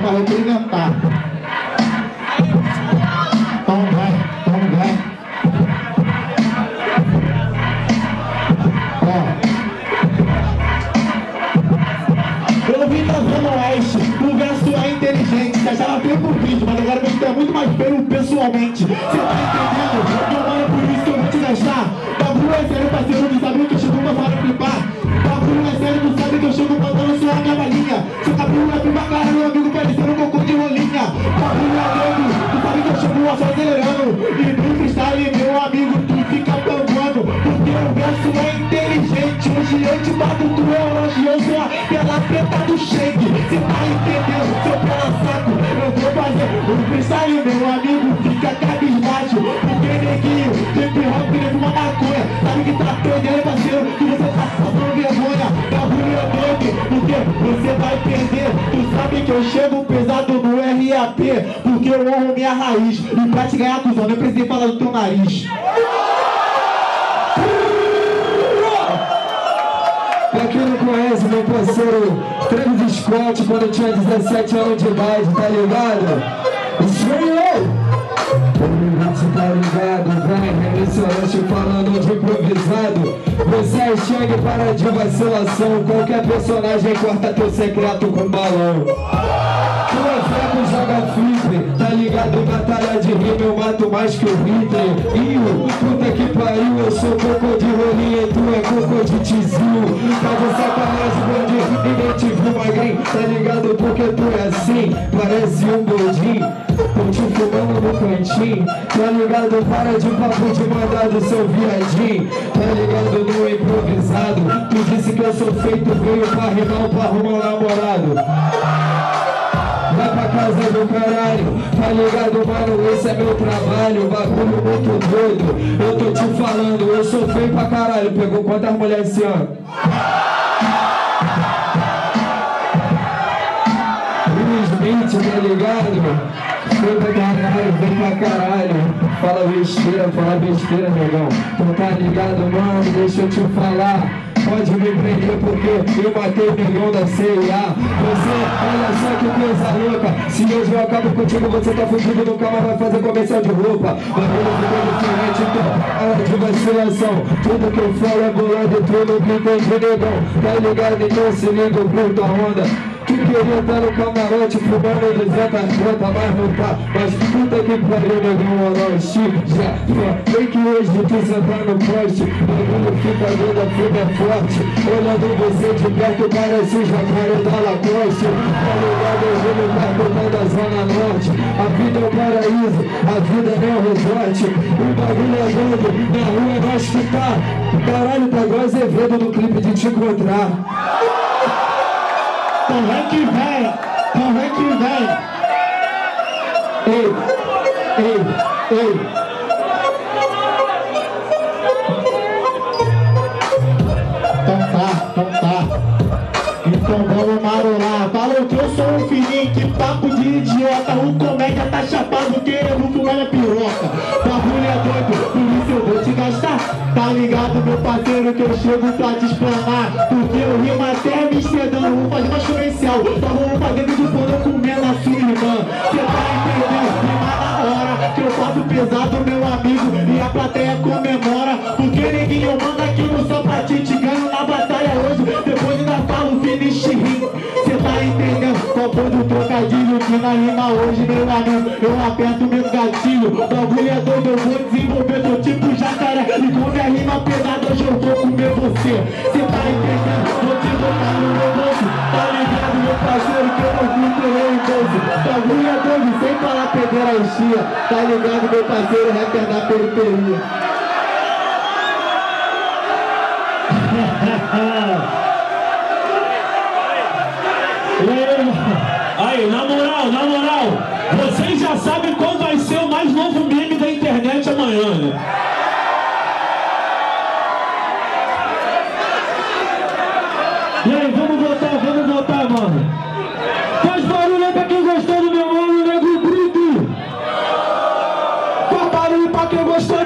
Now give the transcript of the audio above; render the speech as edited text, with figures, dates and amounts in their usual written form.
pra representar. Então vai. Eu vim da Zona Oeste, o verso é inteligente. Você achava feio por vídeo, mas agora você é muito mais feio pessoalmente. Você tá entendendo? Meu mano, por isso que eu vou te gastar. Bagulho é sério, parceiro, não sabe que eu chego pra flipar. Bagulho é sério, não sabe que eu chego mandando só a minha balinha. Seu cabelo é pra cara, meu amigo, parecendo um cocô de rolinha. Bagulho é doido, tu sabe que eu chego acelerando. E no freestyle, meu amigo, tu fica bambando. Porque o verso é inteligente. Hoje eu te bato, tu é hoje eu sou a pela preta do shake. Cê tá entendendo, seu pela saco. Eu vou fazer o freestyle, meu amigo, fica cabisbaixo. Porque neguinho, hip hop, nego uma maconha. Sabe que tá perdendo, parceiro, que você tá passando vergonha. Bagulho é doido, porque você vai perder. Tu sabe que eu chego pesado no RAP, porque eu honro minha raiz. E pra te ganhar, cuzão, nem precisei falar do teu nariz. Pra quem não conhece, meu parceiro Travis Scott, quando eu tinha 17 anos de idade, tá ligado? Isso aí, você tá ligado, vai, restaurante falando de improvisado. Você é Shang, para de vacilação. Qualquer personagem corta teu secreto com balão. Tu é fraco, joga flip, tá ligado? Batalha de rima, eu mato mais que o Hitler. Io, puta que pariu, eu sou cocô de rolinha e tu é cocô de tizinho. Tá de sacanagem, bandido, ninguém te viu, magrinho. Tá ligado porque tu é assim, parece um gordinho. Tô te fumando no cantinho, tá ligado? Para de papo de mandado, seu viadinho. Tá ligado no improvisado. Tu disse que eu sou feito, veio pra rimar, pra arrumar um namorado. Vai pra casa do caralho, tá ligado, mano? Esse é meu trabalho, bagulho muito doido. Eu tô te falando, eu sou feio pra caralho. Pegou quantas mulheres esse ano? Will Smith, tá ligado? Vem pra caralho, vem pra caralho. Fala besteira, negão. Tu tá ligado, mano? Deixa eu te falar. Pode me prender porque eu matei o negão da CIA. Você, olha só que coisa louca. Se hoje eu acabo contigo, você tá fudido, nunca mais vai fazer comercial de roupa. Bagulho ficou diferente, então, hora de vacilação. Tudo que eu falo é bolado, tu nunca entende, negão. Tá ligado? Então se liga, curta a onda. Tu queria estar no camarote fumando 200 contas, mas não tá. Mas puta que pariu, negão, olha o Chico já. Vem que hoje tu sentar no poste, bagulho fica doido, a fibra é forte. Olhando você de perto, parece o jacaré da Lacoste. Tá ligado, eu vou no cartão da Zona Norte. A vida é um paraíso, a vida é um resort. O bagulho é doido, na rua é nós que tá. Caralho, tá igual Azevedo no clipe de Te Encontrar. Então vem que vem, então vem que vem. Ei. Então tá. Então vamos marolar. Falam que eu sou um filhinho, que papo de idiota. O comédia tá chapado, querendo fumar minha piroca. Bagulho é doido, por isso eu vou te gastar. Tá ligado, meu parceiro, que eu chego pra te explanar. Porque eu rimo até me sedando, vou fazer mais comercial. Só vou fazer vídeo pornô comendo a sua irmã. Cê tá entendendo? Rima na hora, que eu faço pesado, meu amigo, e a plateia comemora. Porque neguinho manda aquilo só pra ti, te ganho na batalha hoje. Depois ainda falo finish rim. Cê tá entendendo? Qual foi do trocadilho que na rima hoje, meu amigo? Eu aperto meu gatilho. Bagulho é doido, eu vou desenvolver, tô tipo jacaré. E com minha rima pesada hoje eu vou comer você. Cê tá entendendo? Vou te botar no meu bolso. Tá ligado, meu parceiro, que eu não fui em bolso. Bagulho é doido, sem falar pederastia. Tá ligado, meu parceiro, rapper da periferia. Aí, na moral, vocês já sabem qual vai ser o mais novo meme da internet amanhã, né? E aí, vamos votar, mano. Faz barulho aí pra quem gostou do meu mano, Nego Brito. Faz barulho pra quem gostou